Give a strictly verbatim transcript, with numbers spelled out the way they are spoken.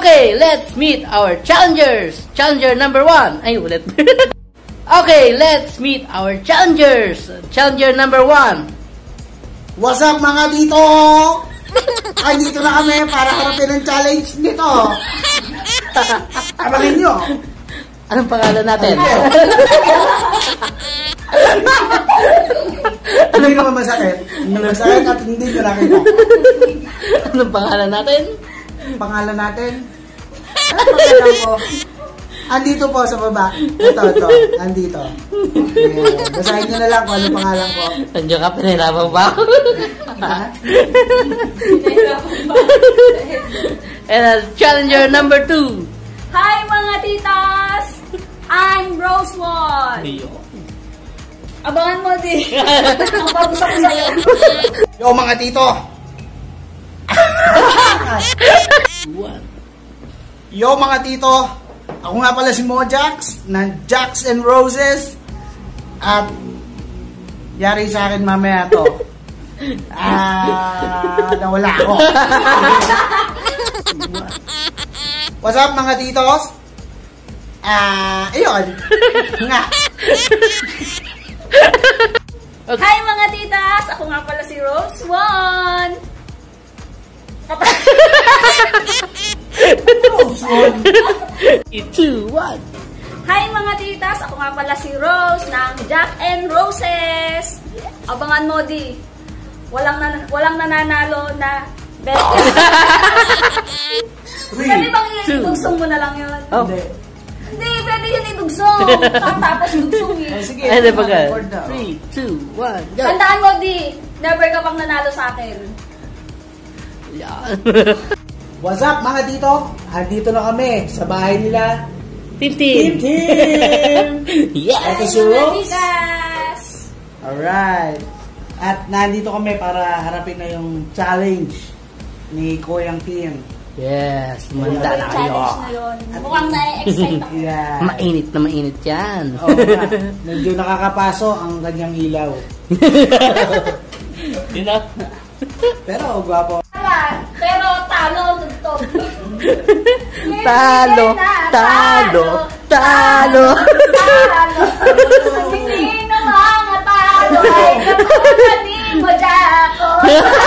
Okay, let's meet our challengers. Challenger number one. Ay, ulit. Okay, let's meet our challengers. Challenger number one. What's up mga dito? Ay, dito na kami para harapin ang challenge nito. Abangan nyo. Anong pangalan natin? Hindi naman masakit. Hindi masakit at hindi nyo nakita. Anong pangalan natin? Pangalan natin? Ano pangalan ko? Andito po sa baba. Ito, ito. Andito. Yeah. Basahin nyo na lang kung ano pangalan ko. Nandiyo ka, pinahirapan ba ako? Pinahirapan ba? And uh, challenger number two. Hi mga titas! I'm Rosewall! Abangan mo din. Ang pag-usap ko sa'yo. Yo mga tito! Yo mga tito! Ako nga pala si Mojax ng Jax and Roses. At yari sa akin mamaya to. Ah, nawala ako. What's up mga titos? Ah, ayun. Nga. Okay. Hi mga titas! Ako nga pala si Rose One! three, two, one. Hi mga titas! Ako nga pala si Rose ng Jack and Roses! Abangan mo di. Walang, nan walang nananalo na bet. Pwede bang idugsong mo na lang yun? Oh. Hindi. Hindi, pwede yun idugsong. Tapos dugsong eh. Sige. Ay, di ba ka? three, two, one, go. Tandaan mo di, never ka pang nanalo sa akin. Yeah. What's up mga tito? Andito na kami sa bahay nila. Team Team. Team Team! Yes! Ito si Hi, mga Rose. titas! Alright. At nandito kami para harapin na yung challenge ni Koyang Team. Yes, manda na kayo. Challenge na yun. Mukhang na-excite ako. Yeah. Mainit na mainit yan. Oo nga. Medyo nakakapaso ang kanyang ilaw. You know? Pero gwapo. Pero talo, tugtog. Talo, talo, talo. Talo. Hindi na mga talo ay kapag mo dyan ako.